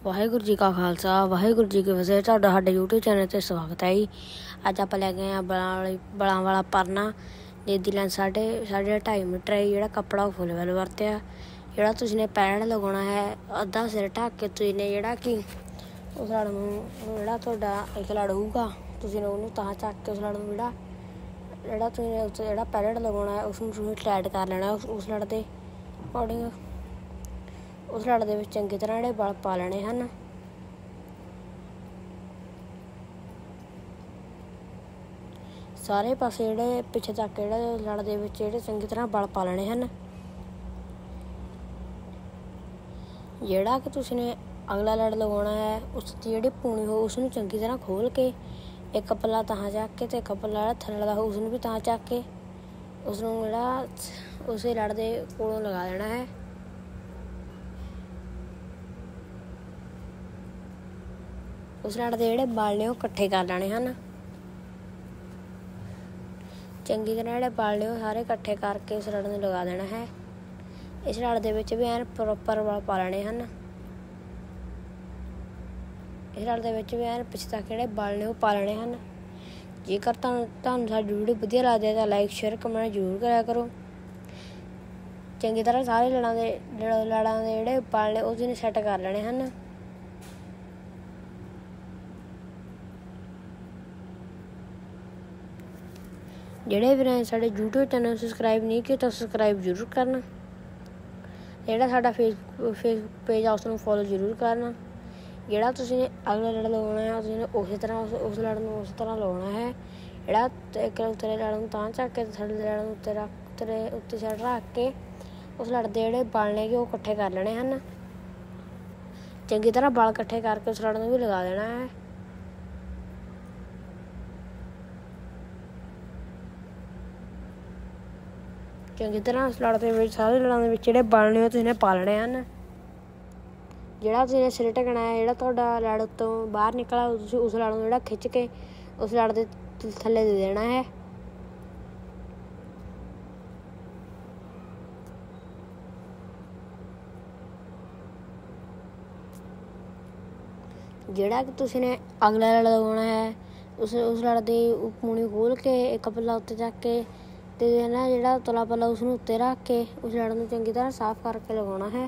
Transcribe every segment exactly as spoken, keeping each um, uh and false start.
ਵਾਹਿਗੁਰੂ ਜੀ ਕਾ ਖਾਲਸਾ ਵਾਹਿਗੁਰੂ ਜੀ ਕੀ ਫਤਿਹ। ਤੁਹਾਡਾ ਸਾਡੇ YouTube ਚੈਨਲ 'ਤੇ ਸਵਾਗਤ ਹੈ ਜੀ। ਅੱਜ ਆਪਾਂ ਲੈ ਕੇ ਆਏ ਹਾਂ ਬਲਾਂ ਵਾਲੀ ਬਲਾਂ ਵਾਲਾ ਪਰਨਾ, ਜਿਹਦੀ ਲੈਂਥ ਸਾਢੇ ਸਾਢੇ ਢਾਈ ਮੀਟਰ ਹੈ। ਜਿਹੜਾ ਕੱਪੜਾ ਉਹ ਫੁੱਲ ਵੈਲ ਵਰਤਿਆ। ਜਿਹੜਾ ਤੁਸੀਂ ਨੇ ਪੈਡ ਲਗਾਉਣਾ ਹੈ, ਅੱਧਾ ਸਿਰ ਢੱਕ ਕੇ ਤੁਸੀਂ ਨੇ ਜਿਹੜਾ ਕਿ ਉਸ ਲੜ ਨੂੰ ਜਿਹੜਾ ਤੁਹਾਡਾ ਇੱਕ ਲੜ ਹੋਊਗਾ, ਤੁਸੀਂ ਨੇ ਉਹਨੂੰ ਤਾਂ ਚੱਕ ਕੇ ਉਸ ਲੜ ਨੂੰ ਜਿਹੜਾ ਜਿਹੜਾ ਤੁਸੀਂ ਨੇ ਉੱਥੇ ਜਿਹੜਾ ਪੈਡ ਲਗਾਉਣਾ ਹੈ ਉਸਨੂੰ ਤੁਸੀਂ ਟਾਈਟ ਕਰ ਲੈਣਾ। ਉਸ ਉਸ ਲੜ ਦੇ ਅਕੋਰਡਿੰਗ ਉਸ ਲੜ ਦੇ ਵਿੱਚ ਚੰਗੀ ਤਰ੍ਹਾਂ ਜਿਹੜੇ ਵਲ ਪਾ ਲੈਣੇ ਹਨ। ਸਾਰੇ ਪਾਸੇ ਜਿਹੜੇ ਪਿੱਛੇ ਤੱਕ ਜਿਹੜੇ ਲੜ ਦੇ ਵਿੱਚ ਜਿਹੜੇ ਚੰਗੀ ਤਰ੍ਹਾਂ ਵਲ ਪਾ ਲੈਣੇ ਹਨ। ਜਿਹੜਾ ਕਿ ਤੁਸੀਂ ਨੇ ਅਗਲਾ ਲੜ ਲਗਾਉਣਾ ਹੈ, ਉਸ ਦੀ ਜਿਹੜੀ ਪੂਣੀ ਹੋ ਉਸਨੂੰ ਚੰਗੀ ਤਰ੍ਹਾਂ ਖੋਲ੍ਹ ਕੇ ਇੱਕ ਪੱਲਾ ਤਾਂ ਚੱਕ ਕੇ ਅਤੇ ਇੱਕ ਪੱਲਾ ਜਿਹੜਾ ਥੱਲੇ ਦਾ ਹੋ ਉਸਨੂੰ ਵੀ ਤਾਂ ਚੱਕ ਕੇ ਉਸਨੂੰ ਜਿਹੜਾ ਉਸੇ ਲੜ ਦੇ ਕੋਲੋਂ ਲਗਾ ਦੇਣਾ ਹੈ। ਉਸ ਲੜ ਦੇ ਜਿਹੜੇ ਵਲ ਨੇ ਉਹ ਇਕੱਠੇ ਕਰ ਲੈਣੇ ਹਨ। ਚੰਗੀ ਤਰ੍ਹਾਂ ਜਿਹੜੇ ਵਲ ਨੇ ਉਹ ਸਾਰੇ ਇਕੱਠੇ ਕਰਕੇ ਉਸ ਲੜ ਨੂੰ ਲਗਾ ਦੇਣਾ ਹੈ। ਇਸ ਲੜ ਦੇ ਵਿੱਚ ਵੀ ਐਨ ਪ੍ਰੋਪਰ ਵਲ ਪਾ ਲੈਣੇ ਹਨ। ਇਸ ਲੜ ਦੇ ਵਿੱਚ ਵੀ ਐਨ ਪਿੱਛੇ ਤੱਕ ਜਿਹੜੇ ਵਲ ਨੇ ਉਹ ਪਾ ਲੈਣੇ ਹਨ। ਜੇਕਰ ਤੁਹਾਨੂੰ ਤੁਹਾਨੂੰ ਸਾਡੀ ਵੀਡੀਓ ਵਧੀਆ ਲੱਗਦੀ ਹੈ ਤਾਂ ਲਾਈਕ ਸ਼ੇਅਰ ਕਮੈਂਟ ਜ਼ਰੂਰ ਕਰਿਆ ਕਰੋ। ਚੰਗੀ ਤਰ੍ਹਾਂ ਸਾਰੇ ਲੜਾਂ ਦੇ ਲੜਾਂ ਦੇ ਜਿਹੜੇ ਵਲ ਨੇ ਉਹ ਤੁਸੀਂ ਸੈੱਟ ਕਰ ਲੈਣੇ ਹਨ। ਜਿਹੜੇ ਵੀਰਾਂ ਨੇ ਸਾਡੇ YouTube ਚੈਨਲ ਸਬਸਕ੍ਰਾਈਬ ਨਹੀਂ ਕੀਤਾ ਸਬਸਕ੍ਰਾਈਬ ਜ਼ਰੂਰ ਕਰਨਾ। ਜਿਹੜਾ ਸਾਡਾ ਫੇਸਬੁੱਕ ਫੇਸਬੁੱਕ ਪੇਜ ਆ ਉਸਨੂੰ ਫੋਲੋ ਜ਼ਰੂਰ ਕਰਨਾ। ਜਿਹੜਾ ਤੁਸੀਂ ਨੇ ਅਗਲਾ ਲੜ ਲਗਾਉਣਾ ਹੈ ਤੁਸੀਂ ਨੇ ਉਸੇ ਤਰ੍ਹਾਂ ਉਸ ਉਸ ਲੜ ਨੂੰ ਉਸ ਤਰ੍ਹਾਂ ਲਾਉਣਾ ਹੈ। ਜਿਹੜਾ ਇੱਕ ਉੱਤਲੇ ਲੜ ਨੂੰ ਤਾਂ ਚੱਕ ਕੇ ਥੱਲੇ ਲੜ ਨੂੰ ਉੱਤੇ ਰੱਖ ਉੱਤੇ ਉੱਤੇ ਸਾਈਡ ਰੱਖ ਕੇ ਉਸ ਲੜ ਦੇ ਜਿਹੜੇ ਵਲ ਨੇ ਉਹ ਇਕੱਠੇ ਕਰ ਲੈਣੇ ਹਨ। ਚੰਗੀ ਤਰ੍ਹਾਂ ਵਲ ਇਕੱਠੇ ਕਰਕੇ ਉਸ ਲੜ ਨੂੰ ਵੀ ਲਗਾ ਦੇਣਾ ਹੈ। ਚੰਗੀ ਤਰ੍ਹਾਂ ਉਸ ਲੜ ਦੇ ਵਿੱਚ ਸਾਰੇ ਲੜਾਂ ਦੇ ਵਿੱਚ ਜਿਹੜੇ ਵਲ ਨੇ ਉਹ ਤੁਸੀਂ ਨੇ ਪਾ ਲੈਣੇ ਹਨ। ਜਿਹੜਾ ਤੁਸੀਂ ਨੇ ਸਿਰ ਢਕਣਾ ਹੈ, ਜਿਹੜਾ ਤੁਹਾਡਾ ਲੜ ਉੱਤੋਂ ਬਾਹਰ ਨਿਕਲਾ ਤੁਸੀਂ ਉਸ ਲੜ ਨੂੰ ਜਿਹੜਾ ਖਿੱਚ ਕੇ ਉਸ ਲੜ ਦੇ ਥੱਲੇ ਦੇ ਦੇਣਾ ਹੈ। ਜਿਹੜਾ ਕਿ ਤੁਸੀਂ ਨੇ ਅਗਲਾ ਲੜ ਲਗਾਉਣਾ ਹੈ, ਉਸ ਉਸ ਲੜ ਦੀ ਪੂਣੀ ਖੋਲ੍ਹ ਕੇ ਇੱਕ ਪੱਲਾ ਉੱਤੇ ਚੱਕ ਕੇ ਅਤੇ ਨਾ ਜਿਹੜਾ ਉਤਲਾ ਪੱਲਾ ਉਸਨੂੰ ਉੱਤੇ ਰੱਖ ਕੇ ਉਸ ਲੜ ਨੂੰ ਚੰਗੀ ਤਰ੍ਹਾਂ ਸਾਫ਼ ਕਰਕੇ ਲਗਾਉਣਾ ਹੈ।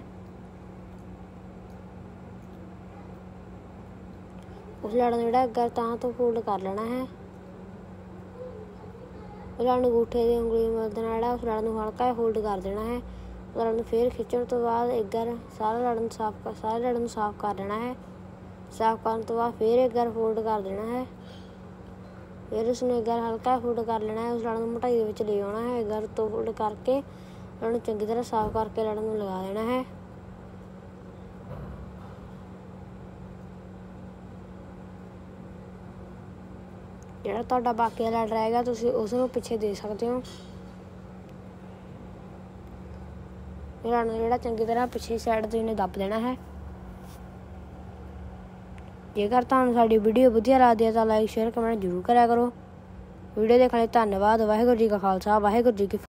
ਉਸ ਲੜ ਨੂੰ ਜਿਹੜਾ ਅੱਗੇ ਤਾਂ ਤੋਂ ਫੋਲਡ ਕਰ ਲੈਣਾ ਹੈ। ਉਸ ਲੜ ਨੂੰ ਅੰਗੂਠੇ ਦੀ ਉਂਗਲੀ ਦੀ ਮਦਦ ਨਾਲ ਜਿਹੜਾ ਉਸ ਲੜ ਨੂੰ ਹਲਕਾ ਜਿਹਾ ਫੋਲਡ ਕਰ ਦੇਣਾ ਹੈ। ਉਸ ਲੜ ਨੂੰ ਫਿਰ ਖਿੱਚਣ ਤੋਂ ਬਾਅਦ ਇੱਧਰ ਸਾਰਾ ਲੜ ਨੂੰ ਸਾਫ਼ ਕਰ ਸਾਰੇ ਲੜ ਨੂੰ ਸਾਫ਼ ਕਰ ਲੈਣਾ ਹੈ। ਸਾਫ਼ ਕਰਨ ਤੋਂ ਬਾਅਦ ਫਿਰ ਇੱਧਰ ਫੋਲਡ ਕਰ ਦੇਣਾ ਹੈ। ਫਿਰ ਉਸਨੂੰ ਇੱਧਰ ਹਲਕਾ ਫੋਲਡ ਕਰ ਲੈਣਾ ਹੈ। ਉਸ ਲੜ ਨੂੰ ਮੋਟਾਈ ਦੇ ਵਿੱਚ ਲੈ ਆਉਣਾ ਹੈ। ਇੱਧਰ ਤੋਂ ਫੋਲਡ ਕਰਕੇ ਲੜ ਨੂੰ ਚੰਗੀ ਤਰ੍ਹਾਂ ਸਾਫ਼ ਕਰਕੇ ਲੜ ਨੂੰ ਲਗਾ ਦੇਣਾ ਹੈ। ਜਿਹੜਾ ਤੁਹਾਡਾ ਬਾਕੀ ਲੜ ਰਹੇਗਾ ਤੁਸੀਂ ਉਸ ਨੂੰ ਪਿੱਛੇ ਦੇ ਸਕਦੇ ਹੋ। ਲੜ ਨੂੰ ਜਿਹੜਾ ਚੰਗੀ ਤਰ੍ਹਾਂ ਪਿੱਛੇ ਸਾਈਡ ਤੋਂ ਇਹਨੇ ਦੱਬ ਦੇਣਾ ਹੈ। ਜੇਕਰ ਤੁਹਾਨੂੰ ਸਾਡੀ ਵੀਡੀਓ ਵਧੀਆ ਲੱਗਦੀ ਹੈ ਤਾਂ ਲਾਈਕ ਸ਼ੇਅਰ ਕਮੈਂਟ ਜ਼ਰੂਰ ਕਰਿਆ ਕਰੋ। ਵੀਡੀਓ ਦੇਖਣ ਲਈ ਧੰਨਵਾਦ। ਵਾਹਿਗੁਰੂ ਜੀ ਕਾ ਖਾਲਸਾ ਵਾਹਿਗੁਰੂ ਜੀ ਕੀ